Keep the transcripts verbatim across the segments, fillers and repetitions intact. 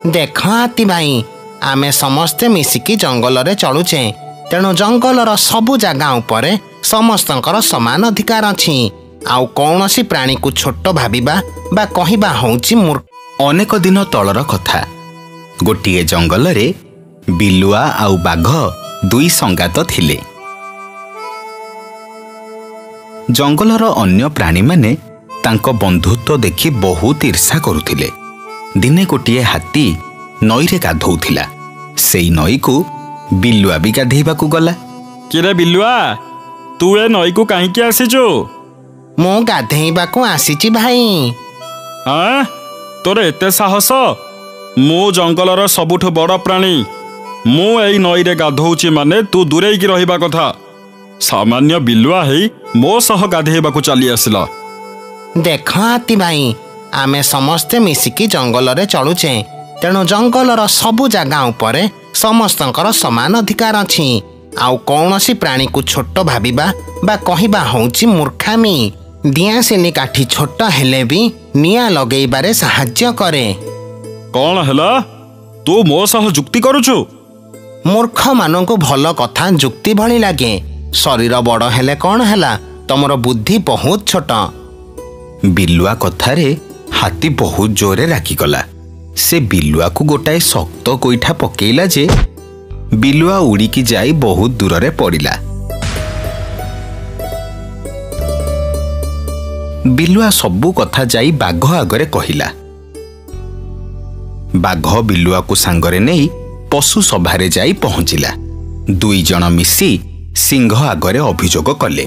देख हाथी भाई, आमे समस्ते मिसिकी जंगल रे चलुचे, तेणु जंगलर सबु जगह उपरे समस्तंकर समान अधिकार अछि। आउ कौनसी प्राणी को छोट भाबिबा बा कहिबा होउची मूर्ख। अनेक दिन तलर कथा। गोटिए जंगल रे बिलुआ आउ बाघ दुई संगात थिले। जंगलर अन्य प्राणी माने तांको बंधुत्व देखि बहुत ईर्षा करुथिले। दिने गोटिए हाथी नई रे गाधौथिला। सेई नई को बिलुआ भी गाधेइबाकू गला। किरे बिलुआ, तू ए नई को काहींकी आसीचो? मो गाधेइबाकू आसीची भाई। हां, तोर एते साहस? मो जंगलर सबुठ बड़ प्राणी। मो एई नई रे गाधौची माने तू दूरे की रहिबा कथा। सामान्य बिलुआ हेई मो सह गाधेइबाकू चली आसिला। देख हाथी भाई, आमे समस्ते मिसिकी जंगल रे चलुचे, तेणु जंगलर सबु जगह उपरे समस्तंकर समान अधिकार अछि। आउ कौनसी प्राणी को छोट भाबिबा बा कहिबा होउची मूर्खामी। दियासिनी काठी छोट हेले भी निया लगेइबारे साहाय्य करे। कौन हैला? तू मो सह जुक्ति करुछु? मूर्ख मानंकु भल कथा जुक्ति भली लागे। शरीर बड़ हेले कौन हैला, तमरो बुद्धि बहुत छोट। बिलुआ कथारे हाथी बहुत जोरे राखिगला। से बिलुआ को गोटाए शक्त गोईठा पकेइला जे बिलुआ उड़ीकी जाई बहुत दूर रे पड़िला। बिलुआ सबू कथा जाई बाघ आगरे कहिला। बाघ बिलुआ को सांगरे नहीं पशु सभारे जाई पहुंचिला। दुई जन मिसी सिंह आगरे अभियोग कले।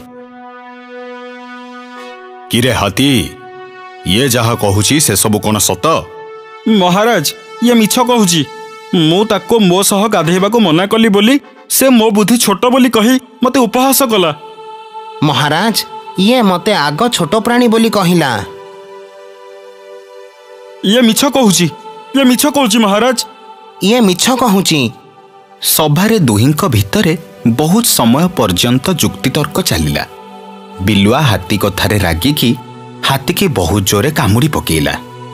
किरे हाथी, ये जहा कहूची से सब कोन सत? महाराज, ये मिछ कहूची। मु ताको मो सह गाधेइबाकू मना कली बोली से मो बुद्धि छोट बोली कही मते उपहास कला। महाराज, ये मते आग छोट प्राणी बोली कहिला। ये मिछ कहूची, ये मिछ कहूची महाराज। ये मिछ कहूची। सभारे दुहिंक भितरे बहुत समय पर्यंत जुक्तितर्क चलिला। बिलुआ हाथी कथारे रागिकी हाथी की बहुत जोरे कामुड़ी पकेइला।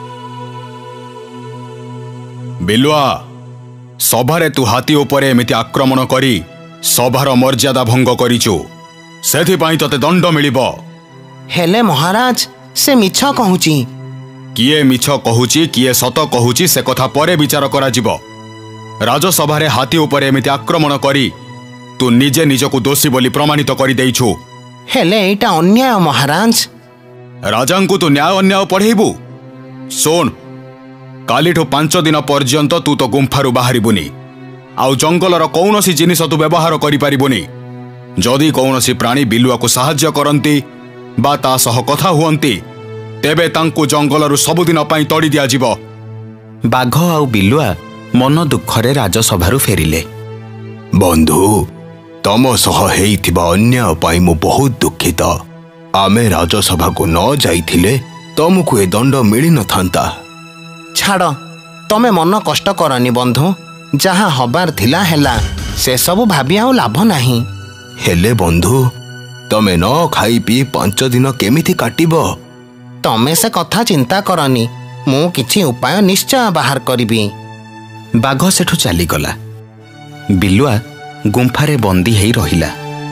बिलुआ, सभारे तू हाथी उपरे एमिति आक्रमण करी सभार मर्यादा भंग करिचु, सेथि पई तते दंड मिलिबो। हेले महाराज, से मिछ कहूची। किए मिछ कहूची किए सत कहूची से कथा परे विचार करा जिवो। राजसभारे हाथी उपरे एमिति आक्रमण करी तू निजे निजको दोषी बोली प्रमाणित करी देइछु। हेले एटा अन्याय महाराज। राजांकु तू न्याय अन्याय पढ़ेबू? सोन, कालीठू पांच दिन पर्यंत तू तो गुंफारू बाहरिबुनी। आउ जंगलर कौनसी जिनिस तू व्यवहार करि पारिबुनी। जदि कौनसी प्राणी बिलुआ को साहाय्य करंती बा ता सह कथा हुअंती, तेबे तांकु जंगलरू सबुदिन पई तड़ी दिया जिवो। बाघ आउ बिलुआ मन दुखरे राजसभारू फेरिले। बंधु, तम सह हेइथिबा अन्याय पई मु बहुत दुखित। आमे राजसभा को न जाइथिले तमको ए दंड मिली न थांता। छाड़, तमे मन कष्ट करनी बंधु। जहा हबार थिला हेला, से सब भाबी आउ लाभ नाही। हेले बंधु, तमे न खाई पी पांच दिन केमिति काटिबो? तमे से कथा चिंता करनी, मु किछि उपाय निश्चय बाहर करिबी। बाघ सेठू चलीगला। बिलुआ गुंफारे बंदी हेई रहिला।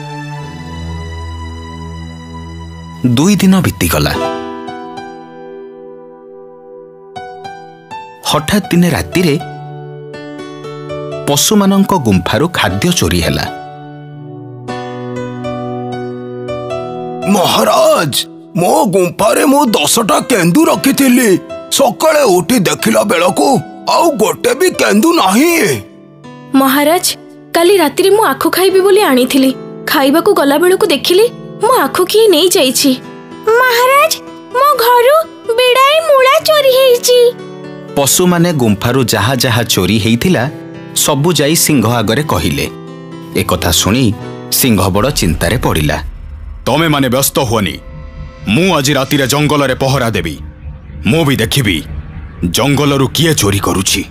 दुई दिन बीतीगला। हठात दिने राति रे पशु मानक गुंफारू खाद्य चोरी हैला। महाराज, मो गुंफारे मो दसटा केंदू रखिथिली। सकाळे उठी देखिला बेलको आउ गोटे भी केंदू नाही। महाराज, काली राति रे मो आखु खाइबी बोली आनीथिली। खाइबा को गला बेलको देखिली मो आखु किए नहीं जाईची। महाराज, मो घरु बिड़ाई मूला चोरी हेइची। पशु माने गुंफारू जहा जहा चोरी हेइथिला सबु जाई सिंह आगरे कहिले। ए कथा सुनी सिंह बड़ चिंतारे पड़िला। तमे माने व्यस्त हुअनी, मु आज राति रे जंगल रे पहरा देबी। मु भी देखिबी जंगलरू किए चोरी करूची।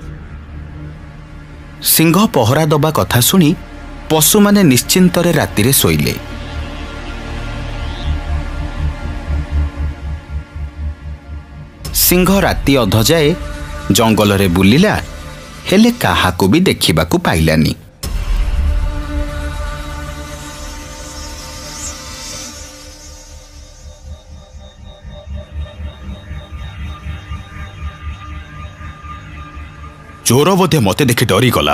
सिंह पहरा दबा कथा सुनी पशु माने निश्चिंतरे राति रे सोइले। सिंह राति अध जाए जंगल रे बुलिला ହେଲେ କାହାକୁ ବି ଦେଖିବାକୁ ପାଇଲାନି। ଚୋର ବୋଧେ ମତେ ଦେଖି ଡରିଗଲା।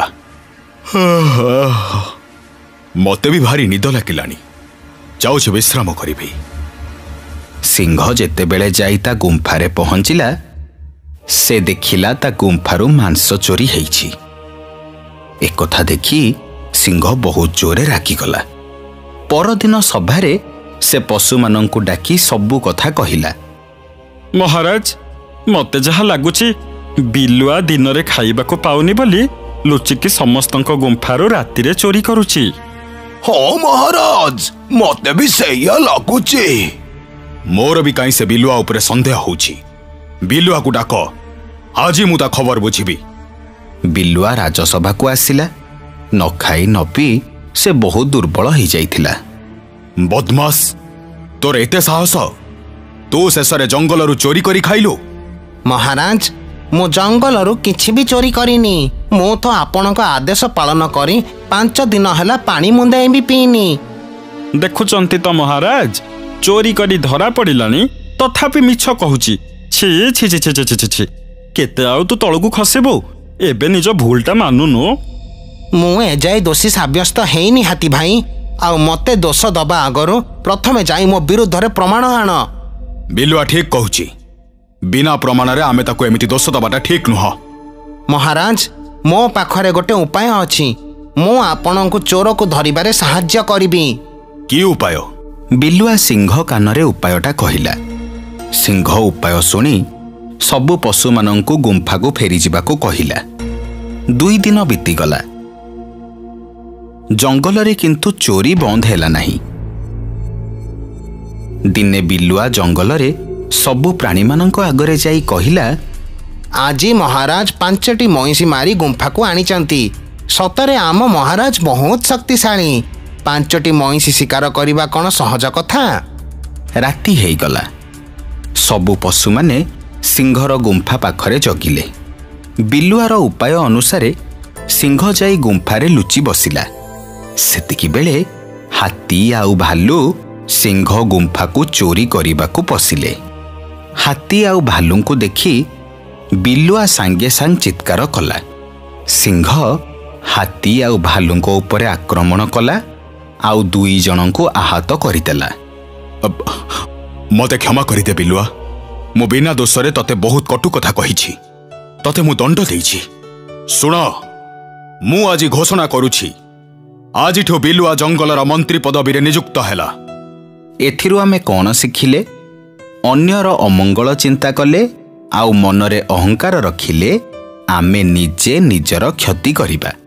ମତେ ବି ଭାରି ନିଦ ଲାଗିଲାଣି, ଯାଉଛି ବିଶ୍ରାମ କରିବି। ସିଂହ ଯେତେବେଳେ ଯାଇ ତା ଗୁମ୍ଫାରେ ପହଞ୍ଚିଲା, ସେ ଦେଖିଲା ତା ଗୁମ୍ଫାରୁ ମାଂସ ଚୋରି ହେଇଛି। ଏକଥା ଦେଖି ସିଂହ ବହୁତ ଜୋରେ ରାଗିଗଲା। ପରଦିନ ସଭାରେ ସେ ପଶୁମାନଙ୍କୁ ଡାକି ସବୁ କଥା କହିଲା। ମହାରାଜ, ମତେ ଯାହା ଲାଗୁଛି ବିଲୁଆ ଦିନରେ ଖାଇବାକୁ ପାଉନି ବୋଲି ଲୁଚିକି ସମସ୍ତଙ୍କ ଗୁମ୍ଫାରୁ ରାତିରେ ଚୋରି କରୁଛି। ହଁ ମହାରାଜ, ମତେ ବି ସେଇଆ ଲାଗୁଛି। ମୋର ବି କାହିଁ ସେ ବିଲୁଆ ଉପରେ ସନ୍ଦେହ ହଉଛି। ବିଲୁଆକୁ ଡାକ, ଆଜି ମୁଁ ତା ଖବର ବୁଝିବି। ବିଲୁଆ ରାଜସଭାକୁ ଆସିଲା। ନ ଖାଇ ନ ପିଇ ସେ ବହୁତ ଦୁର୍ବଳ ହେଇଯାଇଥିଲା। ବଦମାସ, ତୋର ଏତେ ସାହସ! ତୁ ଶେଷରେ ଜଙ୍ଗଲରୁ ଚୋରି କରି ଖାଇଲୁ। ମହାରାଜ, ମୁଁ ଜଙ୍ଗଲରୁ କିଛି ବି ଚୋରି କରିନି। ମୁଁ ତ ଆପଣଙ୍କ ଆଦେଶ ପାଳନ କରି ପାଞ୍ଚ ଦିନ ହେଲା ପାଣି ମୁନ୍ଦାଏ ବି ପିଇନି। ଦେଖୁଛନ୍ତି ତ ମହାରାଜ, ଚୋରି କରି ଧରା ପଡ଼ିଲାଣି ତଥାପି ମିଛ କହୁଛି। ଛି ଛି ଛି ଛି ଛି ଛି, କେତେ ଆଉ ତୁ ତଳକୁ ଖସିବୁ? ଏବେ ନିଜ ଭୁଲଟା ମାନୁନୁ। ମୁଁ ଏଯାଏ ଦୋଷୀ ସାବ୍ୟସ୍ତ ହେଇନି ହାତୀ ଭାଇ। ଆଉ ମତେ ଦୋଷ ଦବା ଆଗରୁ ପ୍ରଥମେ ଯାଇ ମୋ ବିରୁଦ୍ଧରେ ପ୍ରମାଣ ଆଣ। ବିଲୁଆ ଠିକ କହୁଛି। ବିନା ପ୍ରମାଣରେ ଆମେ ତାକୁ ଏମିତି ଦୋଷ ଦବାଟା ଠିକ ନୁହଁ। ମହାରାଜ, ମୋ ପାଖରେ ଗୋଟେ ଉପାୟ ଅଛି। ମୁଁ ଆପଣଙ୍କୁ ଚୋରକୁ ଧରିବାରେ ସାହାଯ୍ୟ କରିବି। କି ଉପାୟ? ବିଲୁଆ ସିଂହ କାନରେ ଉପାୟଟା କହିଲା। ସିଂହ ଉପାୟ ଶୁଣି ସବୁ ପଶୁମାନଙ୍କୁ ଗୁମ୍ଫାକୁ ଫେରିଯିବାକୁ କହିଲା। ଦୁଇ ଦିନ ବିତିଗଲା। ଜଙ୍ଗଲରେ କିନ୍ତୁ ଚୋରି ବନ୍ଦ ହେଲା ନାହିଁ। ଦିନେ ବିଲୁଆ ଜଙ୍ଗଲରେ ସବୁ ପ୍ରାଣୀମାନଙ୍କ ଆଗରେ ଯାଇ କହିଲା, ଆଜି ମହାରାଜ ପାଞ୍ଚଟି ମଇଁଷି ମାରି ଗୁମ୍ଫାକୁ ଆଣିଛନ୍ତି। ସତରେ ଆମ ମହାରାଜ ବହୁତ ଶକ୍ତିଶାଳୀ। ପାଞ୍ଚଟି ମଇଁଷି ଶିକାର କରିବା କ'ଣ ସହଜ କଥା? ରାତି ହେଇଗଲା। ସବୁ ପଶୁମାନେ ସିଂହର ଗୁମ୍ଫା ପାଖରେ ଜଗିଲେ। ବିଲୁଆର ଉପାୟ ଅନୁସାରେ ସିଂହ ଯାଇ ଗୁମ୍ଫାରେ ଲୁଚି ବସିଲା। ସେତିକିବେଳେ ହାତୀ ଆଉ ଭାଲୁ ସିଂହ ଗୁମ୍ଫାକୁ ଚୋରି କରିବାକୁ ପଶିଲେ। ହାତୀ ଆଉ ଭାଲୁଙ୍କୁ ଦେଖି ବିଲୁଆ ସାଙ୍ଗେ ସାଙ୍ଗେ ଚିତ୍କାର କଲା। ସିଂହ ହାତୀ ଆଉ ଭାଲୁଙ୍କ ଉପରେ ଆକ୍ରମଣ କଲା ଆଉ ଦୁଇ ଜଣଙ୍କୁ ଆହତ କରିଦେଲା। ମତେ କ୍ଷମା କରିଦେ ବିଲୁଆ। ମୁଁ ବିନା ଦୋଷରେ ତତେ ବହୁତ କଟୁ କଥା କହିଛି। ତତେ ମୁଁ ଦଣ୍ଡ ଦେଇଛି। ଶୁଣ, ମୁଁ ଆଜି ଘୋଷଣା କରୁଛି, ଆଜିଠୁ ବିଲୁଆ ଜଙ୍ଗଲର ମନ୍ତ୍ରୀ ପଦବୀରେ ନିଯୁକ୍ତ ହେଲା। ଏଥିରୁ ଆମେ କ'ଣ ଶିଖିଲେ? ଅନ୍ୟର ଅମଙ୍ଗଳ ଚିନ୍ତା କଲେ ଆଉ ମନରେ ଅହଙ୍କାର ରଖିଲେ ଆମେ ନିଜେ ନିଜର କ୍ଷତି କରିବା।